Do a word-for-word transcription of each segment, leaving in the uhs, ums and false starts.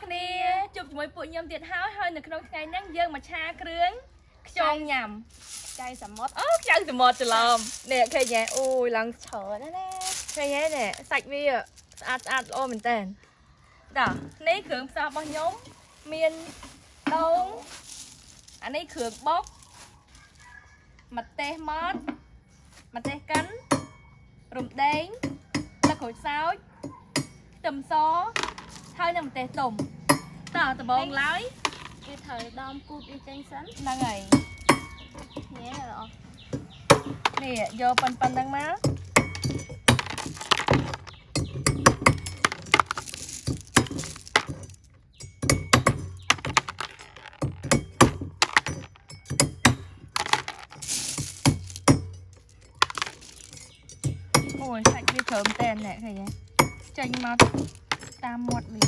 nè chụp mấy bộ nhôm tiệt háo hơi được không ngày năng dương mà cha krướng trong nhầm chay sầm mót ố chay sầm mót cho lầm nè khay nhẹ ui lăng chờ đó nè khay nhẹ nè sạch vi à ăn ăn ôm mình tên đó nấy krướng sao bao nhóm miên đông anh ấy krướng bóc mặt tê mót mặt tê cắn rụng đen là khối sao tầm xó hơi nằm tê tùng tỏ tờ bông lái cái thời đom cút đi tranh sắn năng ngày nhé rồi nè vô pan pan đang má ôi sạch đi thơm tên nè thầy nhé chanh mắt tam một gì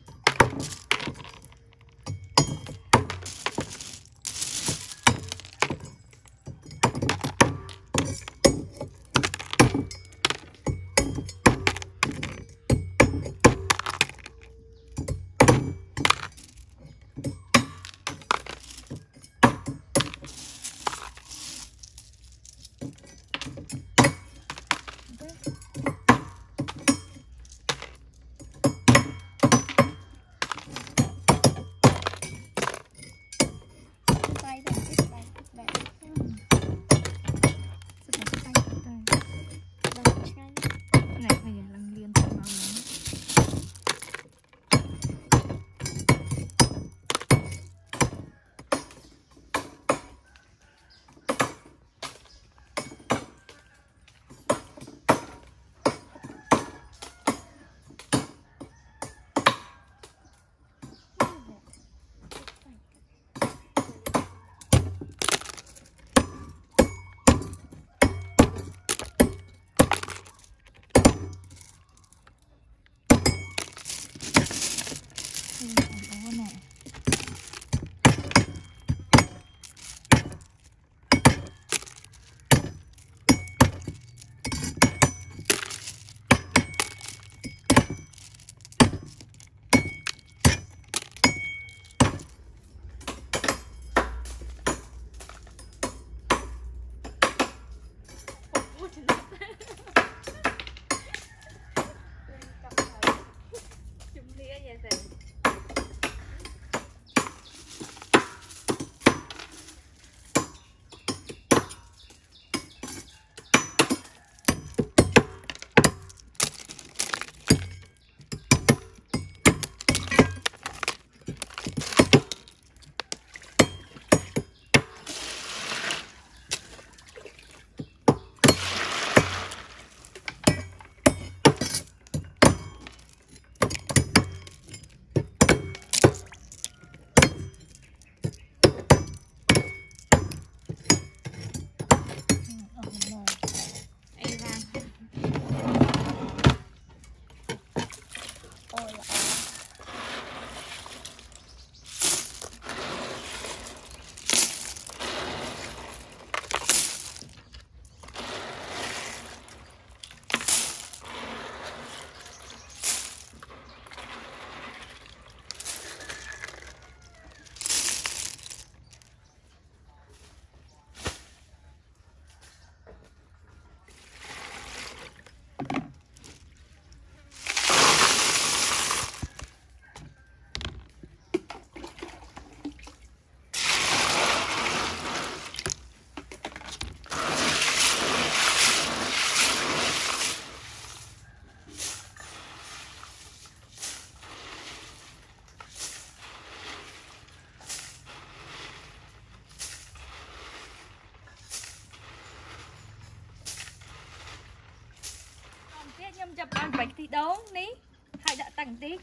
nhâm chập ăn bánh thì đấu ní hai đã tặng tí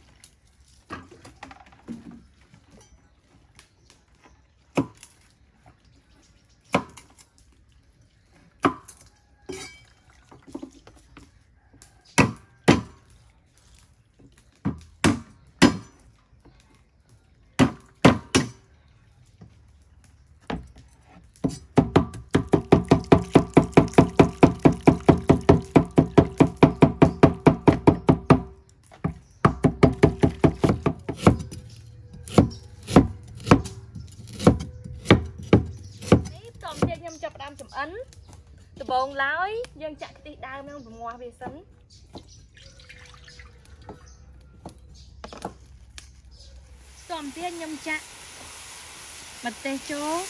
chập đam chấm ấn từ bồn lái dân chạy cái tí đau nó từ ngoài về sấn xòm tiết nhâm chạy bật tê chố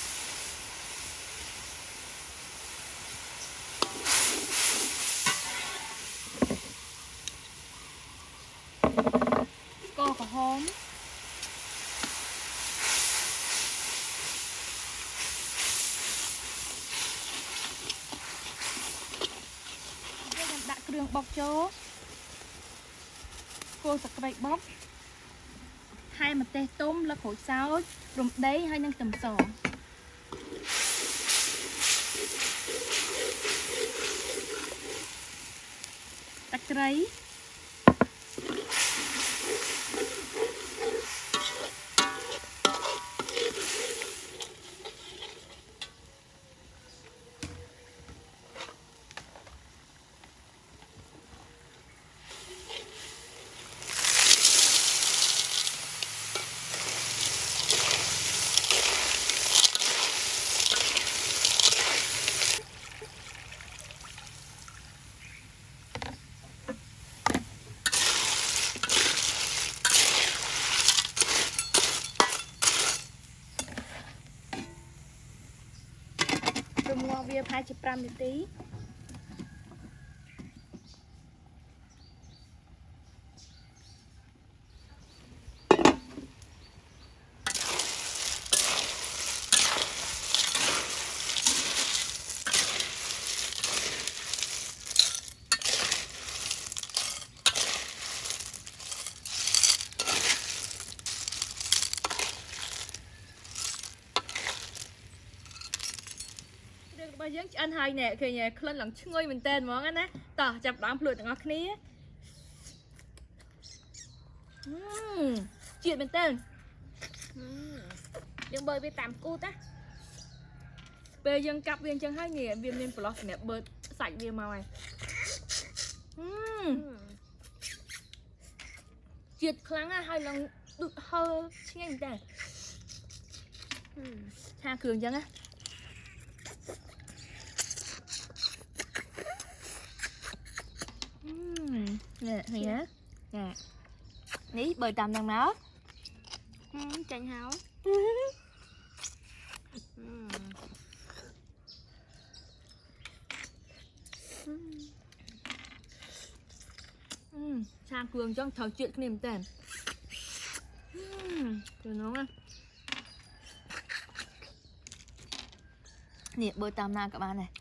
cô có hóm đặt đường bọc chố cô sạc cái bọc hai mặt tê tôm là khối sao rụng đấy hai năng tầm sò tắc rấy mua bia hai chục gram một tí bây giờ anh hai nè thì nè lên lần ngôi mình tên món á ná tỏ chập đám lụi ngọt ní chuyện mình tên đừng bơi với tạm cút á bây giờ cặp viên chân hai nghề viên lên blog nè bơi sạch viên màu này chuyện kháng á hai lần được hơi nghe mình tên ha cường chân á nè thì hả nè ní bơi tầm đằng đó chanh háo sang cường trong trò chuyện cái niềm tên từ nó á nè bơi tầm nào các bạn này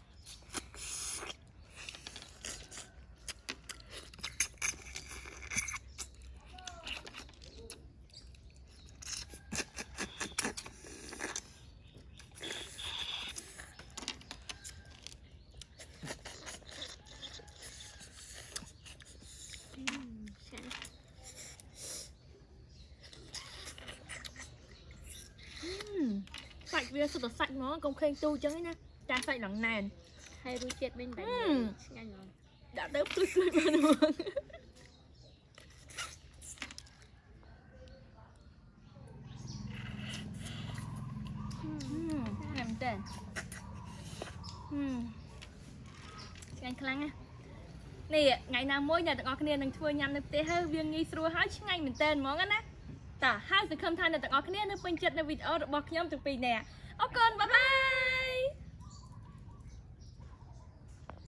sạch việc sự sạch nó không khen tu chứ nè cha sạch lằng nền hay đuôi chết bên đánh ngay rồi đã đớp tươi tươi bên luôn làm tên anh khăn á nè ngày nào mỗi nhà tụi con kia đừng thua nhầm được té hơi viên nghi xua hết ngay mình tên món á ta hai sự khâm than là tụi con kia nó bên chết nó video được bọc nhóm từ pì nè ok bye bye